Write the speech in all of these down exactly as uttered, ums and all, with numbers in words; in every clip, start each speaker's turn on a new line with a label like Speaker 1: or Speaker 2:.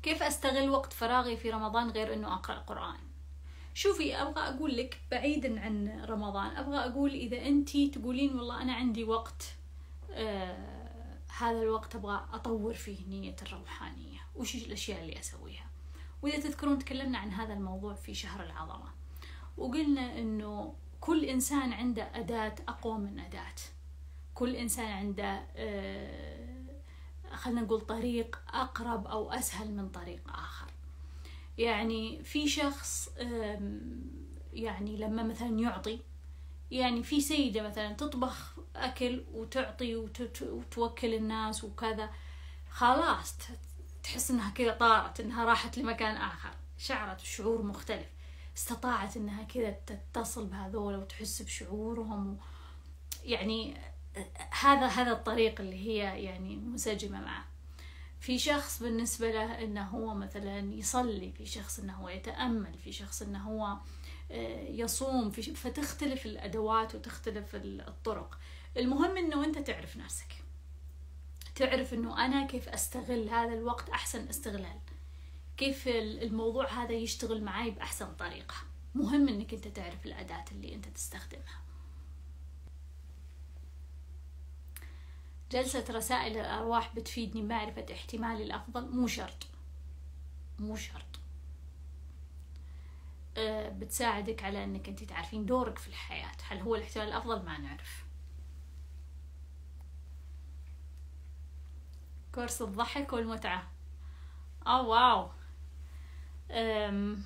Speaker 1: كيف أستغل وقت فراغي في رمضان غير أنه أقرأ قرآن؟ شوفي، أبغى أقول لك بعيدا عن رمضان، أبغى أقول إذا أنتي تقولين والله أنا عندي وقت، آه هذا الوقت أبغى أطور فيه نية الروحانية، وش الأشياء اللي أسويها. وإذا تذكرون تكلمنا عن هذا الموضوع في شهر العظمة، وقلنا أنه كل إنسان عنده أداة أقوى من أداة، كل إنسان عنده آه خلنا نقول طريق أقرب أو أسهل من طريق آخر. يعني في شخص يعني لما مثلا يعطي، يعني في سيدة مثلا تطبخ أكل وتعطي وتوكل الناس وكذا، خلاص تحس إنها كذا طارت، إنها راحت لمكان آخر، شعرت بشعور مختلف، استطاعت إنها كذا تتصل بهذول وتحس بشعورهم. يعني هذا هذا الطريق اللي هي يعني منسجمة معه. في شخص بالنسبة له إنه هو مثلا يصلي، في شخص إنه هو يتأمل، في شخص إنه هو يصوم، في فتختلف الأدوات وتختلف الطرق. المهم إنه أنت تعرف نفسك، تعرف إنه أنا كيف أستغل هذا الوقت أحسن استغلال، كيف الموضوع هذا يشتغل معي بأحسن طريقة. مهم إنك أنت تعرف الأداة اللي أنت تستخدمها. جلسة رسائل الأرواح بتفيدني معرفة احتمالي الأفضل؟ مو شرط، مو شرط. أه بتساعدك على أنك أنت تعرفين دورك في الحياة. هل هو الاحتمال الأفضل؟ ما نعرف. كورس الضحك والمتعة، أو واو. أم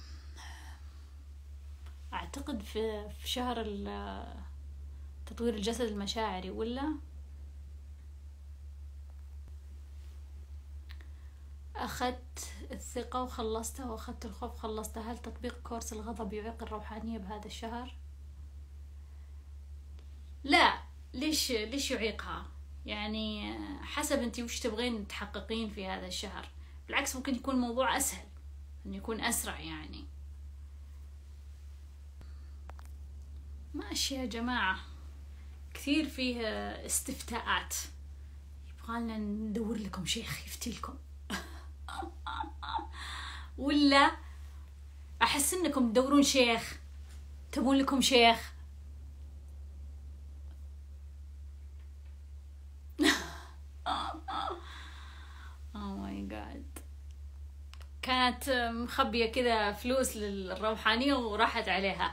Speaker 1: أعتقد في في شهر تطوير الجسد المشاعري، ولا أخذت الثقة وخلصتها وأخذت الخوف خلصتها. هل تطبيق كورس الغضب يعيق الروحانية بهذا الشهر؟ لا، ليش ليش يعيقها؟ يعني حسب انتي وش تبغين تحققين في هذا الشهر. بالعكس ممكن يكون موضوع أسهل، أن يكون أسرع. يعني ماشي يا جماعة، كثير فيه استفتاءات، يبغالنا ندور لكم شيخ يفتي لكم ولا أحس إنكم تدورون شيخ، تبون لكم شيخ. Oh my god، كانت مخبية كذا فلوس للروحانية وراحت عليها.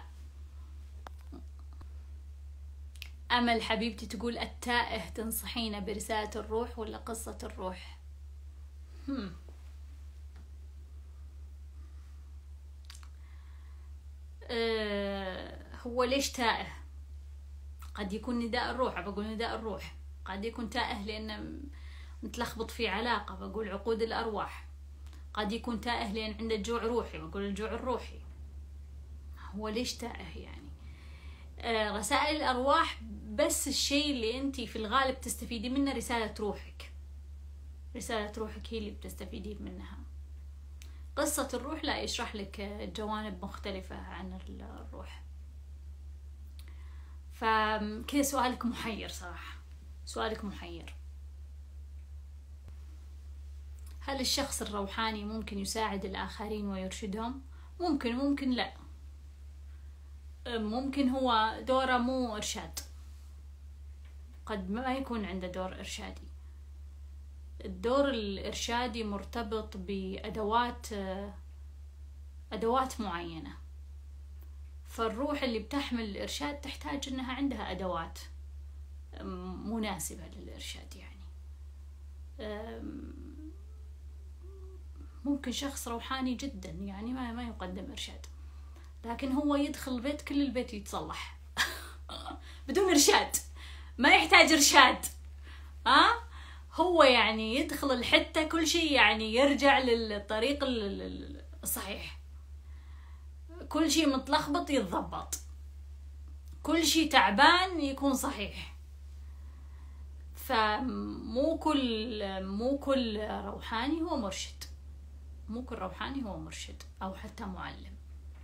Speaker 1: أمل حبيبتي تقول التائه تنصحينا برسالة الروح ولا قصة الروح؟ هم. أه هو ليش تائه؟ قد يكون نداء الروح، بقول نداء الروح. قد يكون تائه لأنه متلخبط في علاقة، بقول عقود الأرواح. قد يكون تائه لأن عنده جوع روحي، بقول الجوع الروحي. هو ليش تائه يعني؟ أه رسائل الأرواح بس الشيء اللي أنتي في الغالب تستفيدي منه رسالة روحك، رسالة روحك هي اللي بتستفيدين منها. قصة الروح لا، يشرح لك جوانب مختلفة عن الروح. فكذا سؤالك محير صراحة، سؤالك محير. هل الشخص الروحاني ممكن يساعد الآخرين ويرشدهم؟ ممكن، ممكن لا. ممكن هو دوره مو إرشاد، قد ما يكون عنده دور إرشادي. الدور الإرشادي مرتبط بأدوات أدوات معينة، فالروح اللي بتحمل الإرشاد تحتاج أنها عندها أدوات مناسبة للإرشاد. يعني ممكن شخص روحاني جدا يعني ما ما يقدم إرشاد، لكن هو يدخل البيت كل البيت يتصلح بدون إرشاد، ما يحتاج إرشاد. أه؟ هو يعني يدخل الحتة كل شيء يعني يرجع للطريق الصحيح، كل شيء متلخبط يتضبط، كل شيء تعبان يكون صحيح. فمو كل مو كل روحاني هو مرشد، مو كل روحاني هو مرشد أو حتى معلم.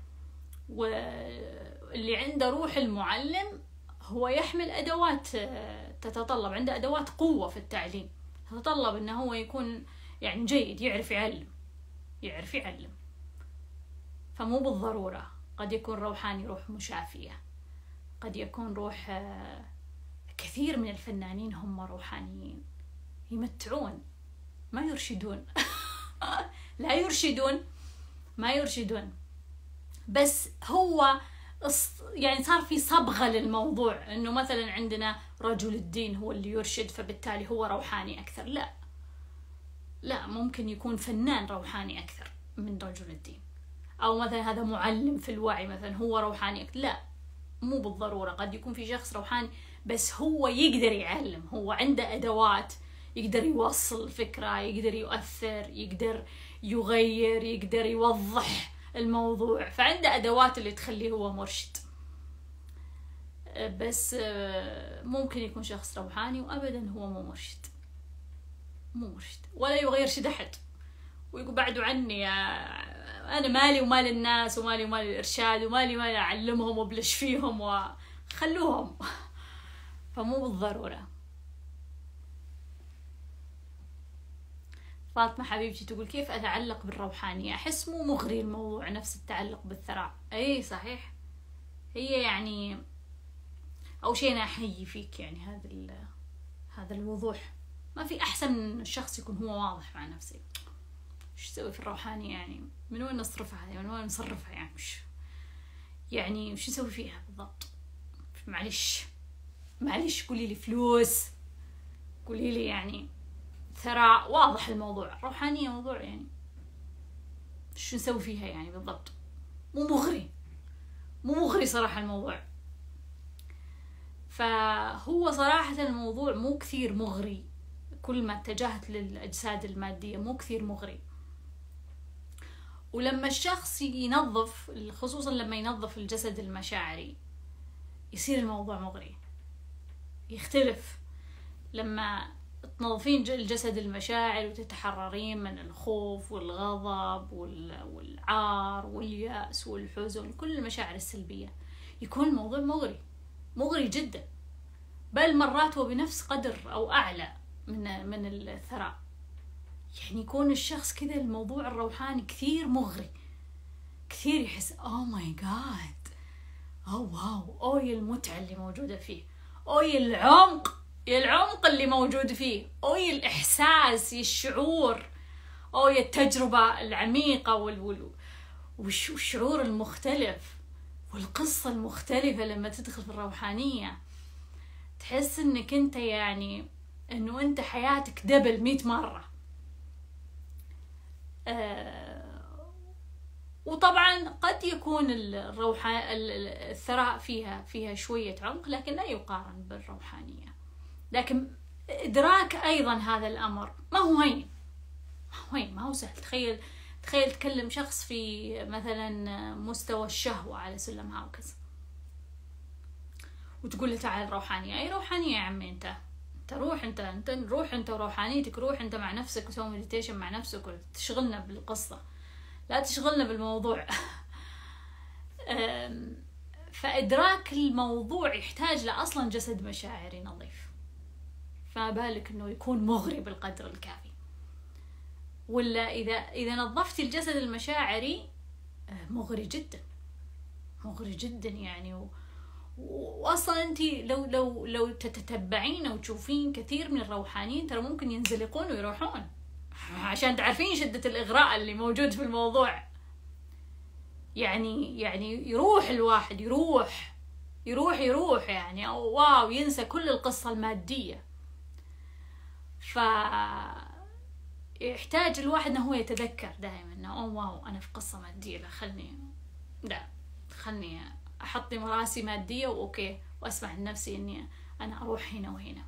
Speaker 1: واللي عنده روح المعلم هو يحمل أدوات تتطلب، عنده أدوات قوة في التعليم، تتطلب أنه هو يكون يعني جيد، يعرف يعلم، يعرف يعلم. فمو بالضرورة، قد يكون روحاني روح مشافية، قد يكون روح. كثير من الفنانين هم روحانيين، يمتعون ما يرشدون. لا يرشدون، ما يرشدون، بس هو يعني صار في صبغة للموضوع، انه مثلا عندنا رجل الدين هو اللي يرشد فبالتالي هو روحاني اكثر. لا لا، ممكن يكون فنان روحاني اكثر من رجل الدين، او مثلا هذا معلم في الوعي مثلا هو روحاني اكثر. لا، مو بالضرورة. قد يكون في شخص روحاني بس هو يقدر يعلم، هو عنده ادوات، يقدر يوصل فكرة، يقدر يؤثر، يقدر يغير، يقدر يوضح الموضوع، فعنده أدوات اللي تخليه هو مرشد. بس ممكن يكون شخص روحاني وأبدا هو مو مرشد، مو مرشد ولا يبغى يرشد أحد، ويقول بعدوا عني أنا مالي ومال الناس، ومالي ومال الإرشاد، ومالي مالي أعلمهم وبلش فيهم وخلوهم. فمو بالضرورة. فاطمة حبيبتي تقول كيف أتعلق بالروحانية؟ أحس مو مغري الموضوع نفس التعلق بالثراء. أي صحيح، هي يعني أو شيء أنا أحيي فيك يعني هذا هذا الوضوح. ما في أحسن من الشخص يكون هو واضح مع نفسه. إيش تسوي في الروحانية يعني؟ من وين نصرفها هذه؟ من وين نصرفها يعني؟ مش يعني وش نسوي فيها بالضبط؟ معلش معلش قولي لي فلوس، قولي لي يعني ثراء، واضح الموضوع. روحانية موضوع يعني شو نسوي فيها يعني بالضبط؟ مو مغري، مو مغري صراحة الموضوع. فهو صراحة الموضوع مو كثير مغري، كل ما اتجهت للأجساد المادية مو كثير مغري. ولما الشخص ينظف، خصوصا لما ينظف الجسد المشاعري، يصير الموضوع مغري، يختلف. لما تنظفين الجسد المشاعر وتتحررين من الخوف والغضب والعار واليأس والحزن، كل المشاعر السلبية، يكون الموضوع مغري، مغري جدا، بل مرات وبنفس قدر أو أعلى من من الثراء. يعني يكون الشخص كذا الموضوع الروحاني كثير مغري، كثير يحس أوه ماي جاد، أوه واو، أوه المتعة اللي موجودة فيه، أوه العمق العمق اللي موجود فيه، أو الإحساس، الشعور، أو التجربة العميقة والشعور المختلف والقصة المختلفة. لما تدخل في الروحانية تحس إنك أنت يعني إنه أنت حياتك دبل مئة مرة. آه وطبعا قد يكون الروحان الثراء فيها فيها شوية عمق، لكن لا يقارن بالروحانية. لكن إدراك أيضا هذا الأمر ما هو هين، ما هو هين، ما هو سهل. تخيل تخيل تكلم شخص في مثلا مستوى الشهوة على سلم هاوكس وتقول له تعال روحانية. أي روحانية يا عمي؟ أنت أنت روح، أنت أنت روح أنت وروحانيتك، روح أنت مع نفسك وسوي مديتيشن مع نفسك وتشغلنا بالقصة، لا تشغلنا بالموضوع. فإدراك الموضوع يحتاج لأصلا جسد مشاعري نظيف، فما بالك إنه يكون مغري بالقدر الكافي. ولا إذا إذا نظفتي الجسد المشاعري مغري جدا، مغري جدا يعني. و... وأصلا أنت لو لو لو تتتبعين أو تشوفين كثير من الروحانيين ترى ممكن ينزلقون ويروحون، عشان تعرفين شدة الإغراء اللي موجود في الموضوع. يعني يعني يروح الواحد، يروح يروح يروح يعني أو واو، ينسى كل القصة المادية. ف يحتاج الواحد انه هو يتذكر دائما انه اوه واو انا في قصة مادية، لا خلني لا خلني احطم راسي مادية واوكي، واسمح لنفسي اني انا اروح هنا وهنا.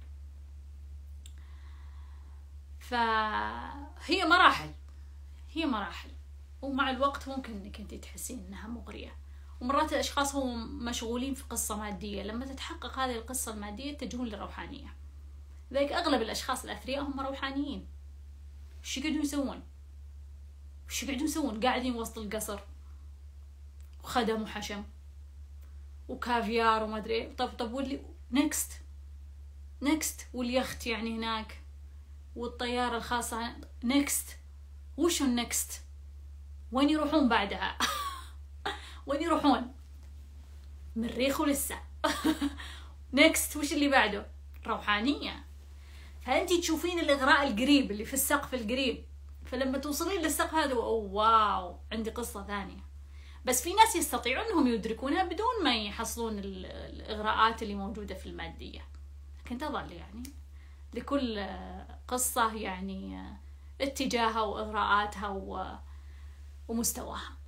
Speaker 1: فهي مراحل، هي مراحل، ومع الوقت ممكن انك انت تحسين انها مغرية. ومرات الاشخاص هم مشغولين في قصة مادية، لما تتحقق هذه القصة المادية يتجهون للروحانية. لذلك اغلب الاشخاص الاثرياء هم روحانيين. وش يقعدون يسوون؟ وش يقعدون يسوون؟ قاعدين وسط القصر وخدم وحشم وكافيار وما ادري ايه. طب طب واللي نكست نكست واليخت يعني هناك والطيارة الخاصة نكست. وشو النكست؟ وين يروحون بعدها؟ وين يروحون؟ مريخ ولسه. نكست وش اللي بعده؟ روحانية. فأنتي تشوفين الإغراء القريب اللي في السقف القريب، فلما توصلين للسقف هذا أوه واو عندي قصة ثانية. بس في ناس يستطيعون أنهم يدركونها بدون ما يحصلون الإغراءات اللي موجودة في المادية، لكن تظل يعني لكل قصة يعني اتجاهها وإغراءاتها ومستواها.